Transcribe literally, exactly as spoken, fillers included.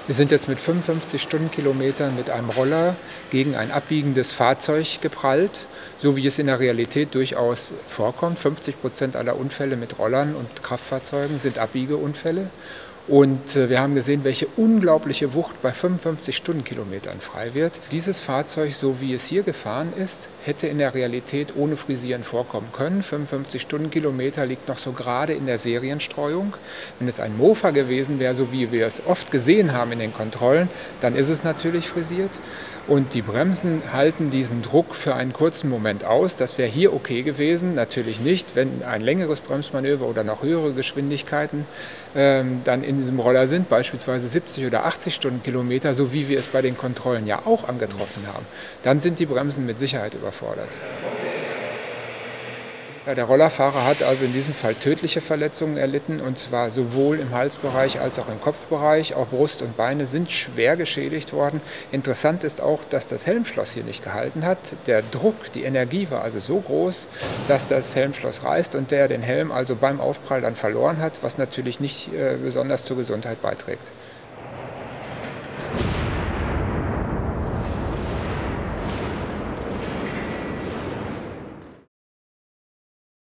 Wir sind jetzt mit fünfundfünfzig Stundenkilometern mit einem Roller gegen ein abbiegendes Fahrzeug geprallt, so wie es in der Realität durchaus vorkommt. fünfzig Prozent aller Unfälle mit Rollern und Kraftfahrzeugen sind Abbiegeunfälle. Und wir haben gesehen, welche unglaubliche Wucht bei fünfundfünfzig Stundenkilometern frei wird. Dieses Fahrzeug, so wie es hier gefahren ist, hätte in der Realität ohne Frisieren vorkommen können. fünfundfünfzig Stundenkilometer liegt noch so gerade in der Serienstreuung. Wenn es ein Mofa gewesen wäre, so wie wir es oft gesehen haben in den Kontrollen, dann ist es natürlich frisiert. Und die Bremsen halten diesen Druck für einen kurzen Moment aus. Das wäre hier okay gewesen, natürlich nicht, wenn ein längeres Bremsmanöver oder noch höhere Geschwindigkeiten ähm, dann in diesem Roller sind, beispielsweise siebzig oder achtzig Stundenkilometer, so wie wir es bei den Kontrollen ja auch angetroffen haben. Dann sind die Bremsen mit Sicherheit überfordert. Ja, der Rollerfahrer hat also in diesem Fall tödliche Verletzungen erlitten, und zwar sowohl im Halsbereich als auch im Kopfbereich. Auch Brust und Beine sind schwer geschädigt worden. Interessant ist auch, dass das Helmschloss hier nicht gehalten hat. Der Druck, die Energie war also so groß, dass das Helmschloss reißt und der den Helm also beim Aufprall dann verloren hat, was natürlich nicht äh, besonders zur Gesundheit beiträgt.